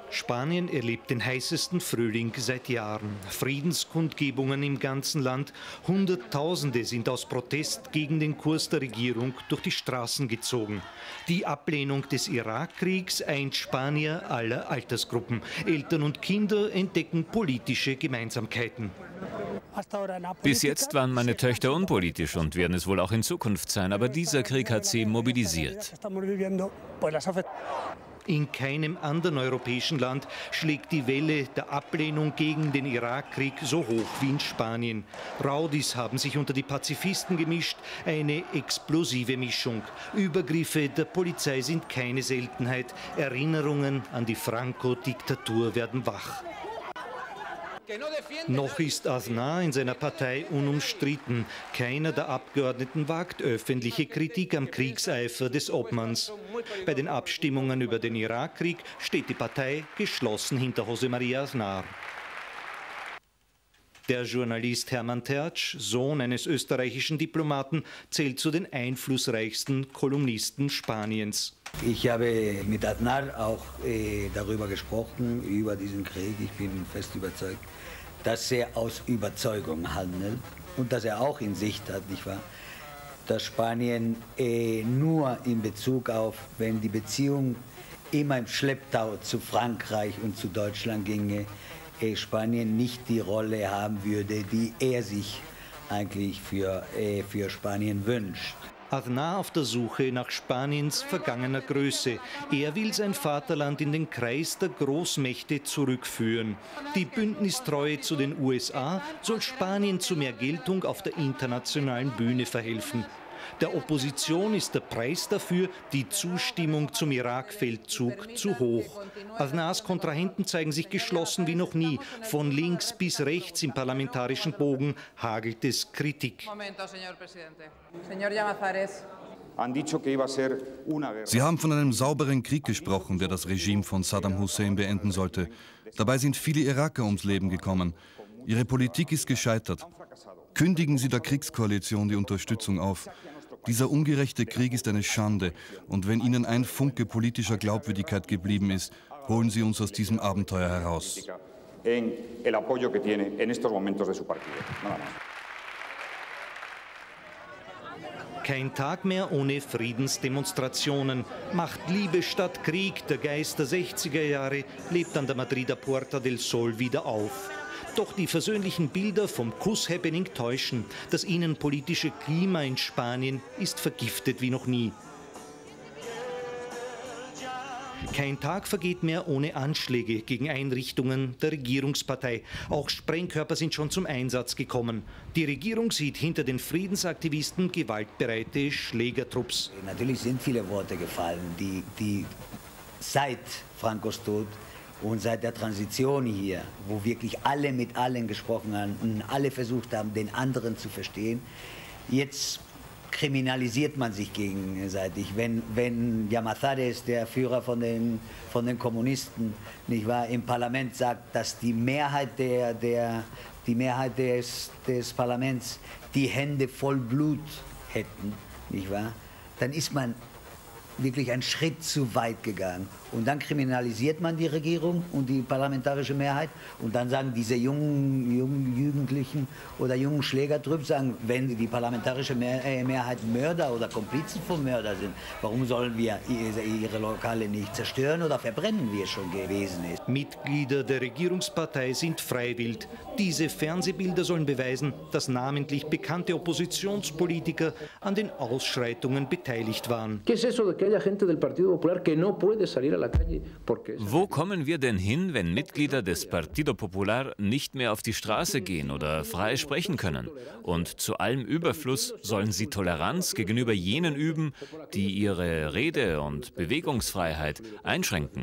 Spanien erlebt den heißesten Frühling seit Jahren. Friedenskundgebungen im ganzen Land. Hunderttausende sind aus Protest gegen den Kurs der Regierung durch die Straßen gezogen. Die Ablehnung des Irakkriegs eint Spanier aller Altersgruppen. Eltern und Kinder entdecken politische Gemeinsamkeiten. Bis jetzt waren meine Töchter unpolitisch und werden es wohl auch in Zukunft sein, aber dieser Krieg hat sie mobilisiert. In keinem anderen europäischen Land schlägt die Welle der Ablehnung gegen den Irakkrieg so hoch wie in Spanien. Raudis haben sich unter die Pazifisten gemischt, eine explosive Mischung. Übergriffe der Polizei sind keine Seltenheit. Erinnerungen an die Franco-Diktatur werden wach. Noch ist Aznar in seiner Partei unumstritten. Keiner der Abgeordneten wagt öffentliche Kritik am Kriegseifer des Obmanns. Bei den Abstimmungen über den Irakkrieg steht die Partei geschlossen hinter José María Aznar. Der Journalist Hermann Tertsch, Sohn eines österreichischen Diplomaten, zählt zu den einflussreichsten Kolumnisten Spaniens. Ich habe mit Aznar auch darüber gesprochen, über diesen Krieg. Ich bin fest überzeugt, dass er aus Überzeugung handelt und dass er auch in Sicht hat, nicht wahr? Dass Spanien nur in Bezug auf, wenn die Beziehung immer im Schlepptau zu Frankreich und zu Deutschland ginge, Spanien nicht die Rolle haben würde, die er sich eigentlich für Spanien wünscht. Aznar auf der Suche nach Spaniens vergangener Größe. Er will sein Vaterland in den Kreis der Großmächte zurückführen. Die Bündnistreue zu den USA soll Spanien zu mehr Geltung auf der internationalen Bühne verhelfen. Der Opposition ist der Preis dafür die Zustimmung zum Irak-Feldzug zu hoch. Aznars Kontrahenten zeigen sich geschlossen wie noch nie. Von links bis rechts im parlamentarischen Bogen hagelt es Kritik. Sie haben von einem sauberen Krieg gesprochen, der das Regime von Saddam Hussein beenden sollte. Dabei sind viele Iraker ums Leben gekommen. Ihre Politik ist gescheitert. Kündigen Sie der Kriegskoalition die Unterstützung auf. Dieser ungerechte Krieg ist eine Schande. Und wenn Ihnen ein Funke politischer Glaubwürdigkeit geblieben ist, holen Sie uns aus diesem Abenteuer heraus. Kein Tag mehr ohne Friedensdemonstrationen. Macht Liebe statt Krieg. Der Geist der 60er Jahre lebt an der Madrider Puerta del Sol wieder auf. Doch die versöhnlichen Bilder vom Kuss-Happening täuschen. Das innenpolitische Klima in Spanien ist vergiftet wie noch nie. Kein Tag vergeht mehr ohne Anschläge gegen Einrichtungen der Regierungspartei. Auch Sprengkörper sind schon zum Einsatz gekommen. Die Regierung sieht hinter den Friedensaktivisten gewaltbereite Schlägertrupps. Natürlich sind viele Worte gefallen, die seit Francos Tod und seit der Transition hier, wo wirklich alle mit allen gesprochen haben und alle versucht haben, den anderen zu verstehen, jetzt kriminalisiert man sich gegenseitig. Wenn Llamazares, der Führer von den Kommunisten, nicht wahr, im Parlament sagt, dass die Mehrheit des Parlaments die Hände voll Blut hätten, nicht wahr, dann ist man wirklich einen Schritt zu weit gegangen. Und dann kriminalisiert man die Regierung und die parlamentarische Mehrheit. Und dann sagen diese jungen Jugendlichen oder jungen Schlägertrupps, sagen, wenn die parlamentarische Mehrheit Mörder oder Komplizen von Mörder sind, warum sollen wir ihre Lokale nicht zerstören oder verbrennen, wie es schon gewesen ist? Mitglieder der Regierungspartei sind freiwillig. Diese Fernsehbilder sollen beweisen, dass namentlich bekannte Oppositionspolitiker an den Ausschreitungen beteiligt waren. Wo kommen wir denn hin, wenn Mitglieder des Partido Popular nicht mehr auf die Straße gehen oder frei sprechen können? Und zu allem Überfluss sollen sie Toleranz gegenüber jenen üben, die ihre Rede- und Bewegungsfreiheit einschränken.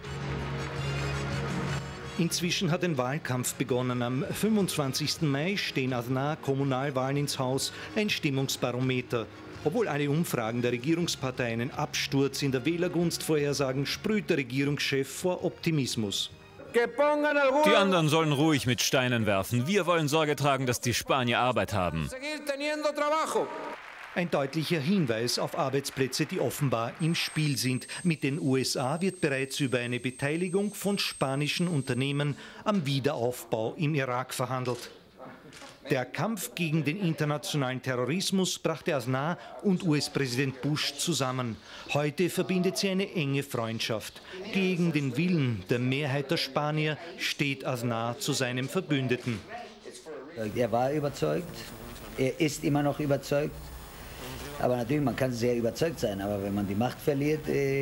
Inzwischen hat ein Wahlkampf begonnen. Am 25. Mai stehen Aznar Kommunalwahlen ins Haus, ein Stimmungsbarometer. Obwohl alle Umfragen der Regierungspartei einen Absturz in der Wählergunst vorhersagen, sprüht der Regierungschef vor Optimismus. Die anderen sollen ruhig mit Steinen werfen. Wir wollen Sorge tragen, dass die Spanier Arbeit haben. Ein deutlicher Hinweis auf Arbeitsplätze, die offenbar im Spiel sind. Mit den USA wird bereits über eine Beteiligung von spanischen Unternehmen am Wiederaufbau im Irak verhandelt. Der Kampf gegen den internationalen Terrorismus brachte Aznar und US-Präsident Bush zusammen. Heute verbindet sie eine enge Freundschaft. Gegen den Willen der Mehrheit der Spanier steht Aznar zu seinem Verbündeten. Er war überzeugt, er ist immer noch überzeugt. Aber natürlich, man kann sehr überzeugt sein, aber wenn man die Macht verliert,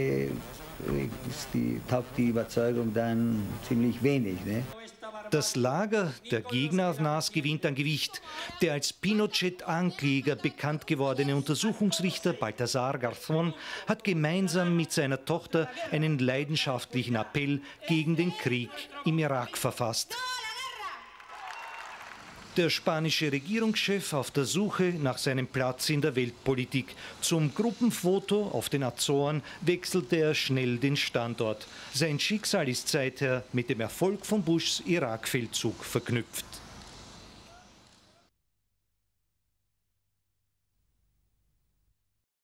taugt die Überzeugung dann ziemlich wenig. Ne? Das Lager der Gegner Aznars gewinnt an Gewicht. Der als Pinochet-Ankläger bekannt gewordene Untersuchungsrichter Baltasar Garzón hat gemeinsam mit seiner Tochter einen leidenschaftlichen Appell gegen den Krieg im Irak verfasst. Der spanische Regierungschef auf der Suche nach seinem Platz in der Weltpolitik. Zum Gruppenfoto auf den Azoren wechselte er schnell den Standort. Sein Schicksal ist seither mit dem Erfolg von Bushs Irakfeldzug verknüpft.